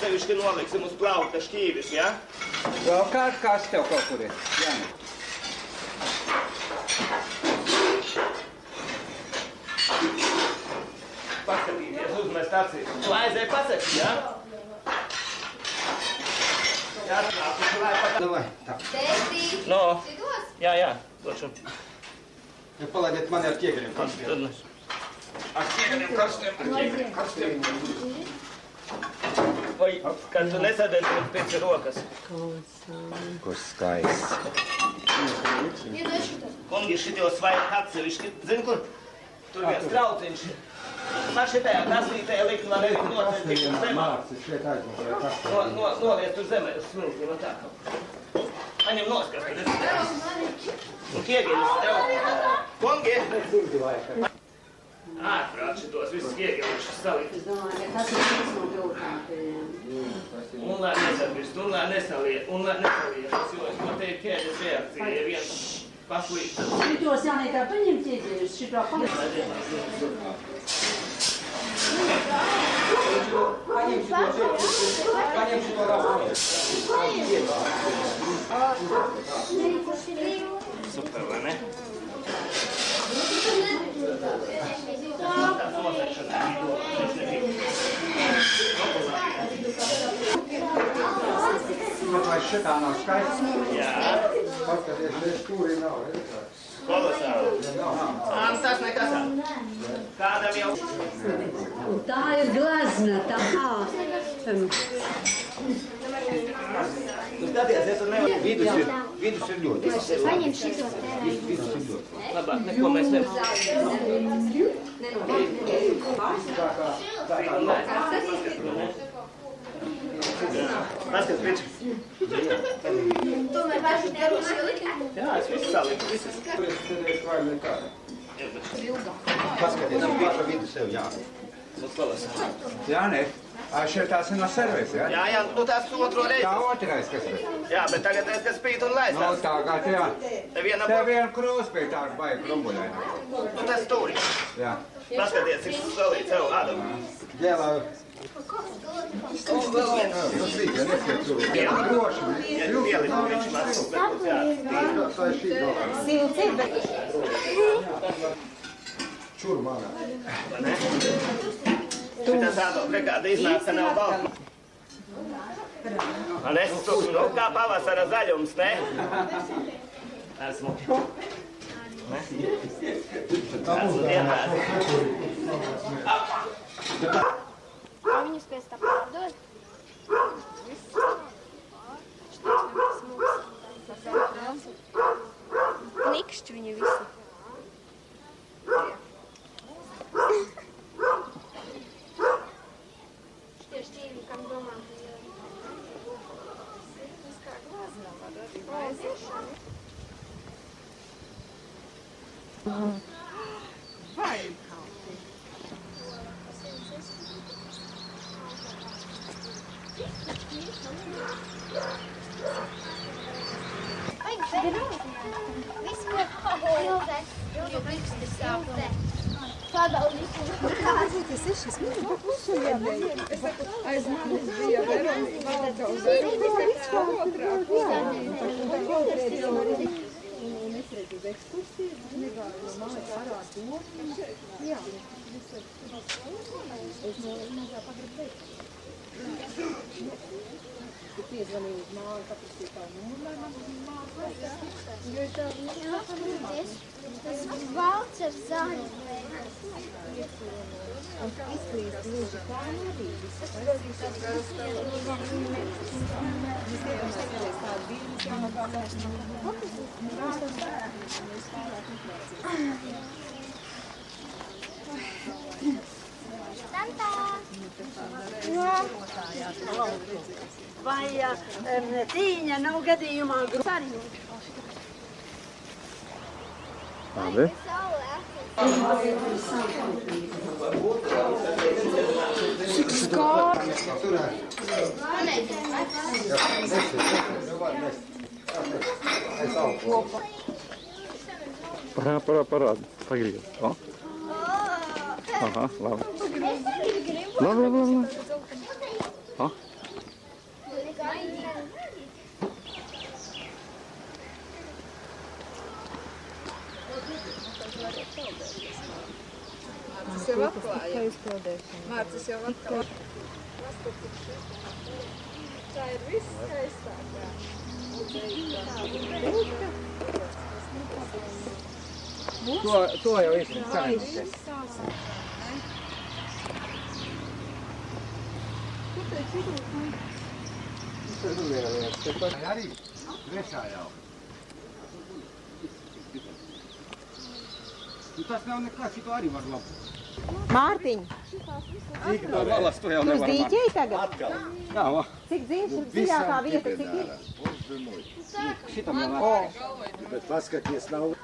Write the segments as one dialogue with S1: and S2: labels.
S1: atsevišķi noliksim uz plaukta šķīvis, ja?
S2: Vēl kāds kas tev kaut kur ir? Jāni.
S1: Paskatīties, uzmest acīs. Tu aizēji pasaki, ja? Jāsnāk, tu lai pat...
S2: Davai, tā.
S3: Tētī,
S1: No,
S3: citos?
S1: jā, došu.
S2: Ja palaidiet mani ar ķiegeriem karstiem.
S1: Tad nes.
S2: Ar ķiegeriem karstiem,
S1: Vai, kad tu nesadēļ, tad pēc rokas.
S2: Kur skaists.
S1: Kungi šitos vajag atsevišķi. Zini, kur? Tur viens trauciņš. Man šitajā kasītē likt, man nevienu nocēt tik uz zemē. Noliet uz zemē, uz smilti, no tā kaut. Paņem noskas, tad es... Un ķiegeļus tev. Kungi! Ārprāt šitos visus ķiegeļušus salikt.
S4: Es domāju, ka tas ir viens no grūtākajiem.
S1: Un lai nesapirst, un lai nesaliet, jo es noteikti ķēdes reakcija, ja viens paslīd.
S4: Šitos Jānītā paņem ķieģeļus, šito paņem.
S2: Paņem šito rastu.
S1: Super, vai ne?
S2: Vai šitā nav skaists?
S1: Jā.
S2: Paskaties, šeit stūrī nav.
S1: Kolosāli. Tas nekas. Kādam jau...
S4: Tā ir glezna, tā.
S1: Tu skaties, ja tu nevari...
S2: Vidus ir ļoti.
S3: Paņem šito
S2: Vidus ir ļoti.
S1: Labāk, neko mēs nevaram. Paskat, piči.
S3: Tomēr paši tevis ielika?
S1: Jā, es visu saliku, visas.
S2: Paskaties, paša vidu sev, jā.
S1: Mums kolosāli.
S2: Jā, ne? Šeit tās ir no servis, jā?
S1: Jā, nu tās tu otro reizi.
S2: Tā otrais, kas ir.
S1: Jā, bet tagad es, kas spīt un laistās.
S2: No, tagad, jā.
S1: Te viena
S2: Te viena krūs bija tā, baigi krumbuļai.
S1: Nu, tas stūri.
S2: Jā.
S1: Paskaties, cik solīt sev ādam.
S2: Gēlā. Vēl viens. Jūs vīķi, neskiet tur. Droši.
S1: Pielikt, viņš man būs jā.
S3: Silti, bet...
S2: Čur manā.
S1: Šitas ādam, rekāda iznāca nav balta. Man es tu, nu, kā pavasara zaļums, ne? Esmu. Ne? Esmu dienās.
S3: Viņus pēc tā pārdod? Nikšķi viņi visi. Šitie šķīvi, kam domā? Tas kā glazna var arī vajadzēšana.
S5: Tas ir šis mūžs. Aiz manis bija Veronika valda uz Veronika otrā. Un es redzu uz ekskursiju, negāju no mājas ārā domu. Jā. Es mazā pagribu beigt. Tu piezvanīji uz māju, paprasīji tavu numuru, lai man māju vajag. Jo es tā
S3: Tas valds ar zaļu.
S5: un izklīst gluži tā nebija. Mēs iedomājamies tādu bildi, kā mēs
S4: Vai tīņa nav gadījumā grūti?
S2: Labi.
S5: Cik skāri!
S2: Parādi. Pagriez. O. Aha, labi. Labi. O.
S5: Mārcis jau atklāja. Mārcis jau atklāja. Tā ir viss skaistākā.
S2: To jau esmu saimnieks. Arī trešā jau. Tas nav nekas, šito arī var labt.
S4: Mārtiņ,
S2: Cik tā valas, to jau
S4: tu uz
S2: nevar
S4: dīķei tagad?
S2: atkal. Jā, va.
S4: Cik dziļākā vieta, cik ir?
S2: Šitam jau atkal. Bet paskaties, nav.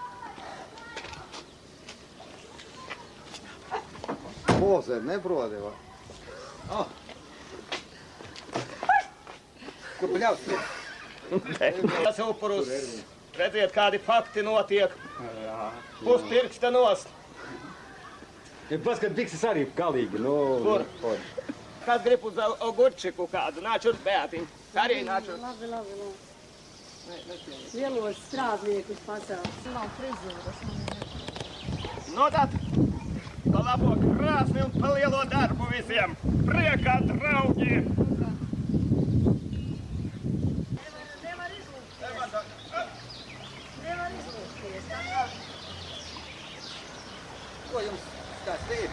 S2: Pozer, nebrodi, va. Ko pļaus?
S1: Tas upurus. Redziet, kādi fakti notiek. Puspirksta nost.
S2: Ja paskat, bikses arī galīgi, nu...
S1: Kur? Kas grib uz ogurčiku kādu? Nāc uz Beatiņu. Arī nāc uz.
S4: Labi. Lielos strādniekus pasaules.
S1: Nu tad, pa labo krāsni un pa lielo darbu visiem. Priekā, draugi!
S2: Ko jums stāstīt?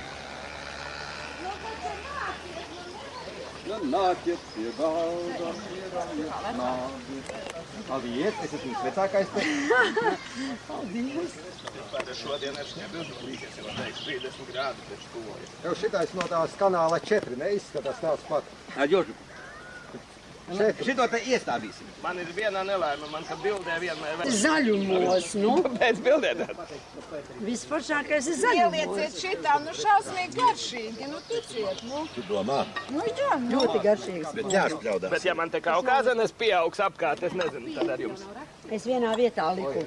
S2: Nu, nāciet pie galda, ieraujiet nāvi. Paldies, es esmu vecākais te. Paldies.
S1: Šodien es nebūs jau teiks 30 grādu pēc tuvojas.
S2: Jau šitais no tās kanāla 4 neizskatās tāds pat.
S6: Jožu, šito te iestādīsim.
S1: Man ir viena nelaime, man ka bildē vienmēr vēl.
S4: Zaļumos, nu.
S1: Pēc bildē tad.
S4: Visforšākais ir zaļumos.
S5: Ielieciet šitā, nu šausmīgi garšīgi, nu ticiet, nu.
S6: Tu domā?
S5: Nu jā, nu.
S4: Ļoti garšīgs.
S6: Bet jāšpļaudā.
S1: Bet ja man te kaut kā zenes pieaugs apkārt, es nezinu, tad ar jums.
S4: Es vienā vietā liku.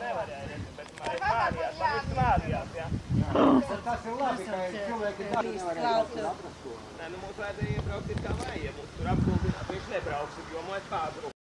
S1: Mājās, jā.
S2: Tas ir labi, ka cilvēki darbi nevar atrast.
S1: Nē, nu mums vajadzēja iebraukt it kā vajag. Mums tur apgūpināt, viņš nebrauks, jo mēs pārbraukt.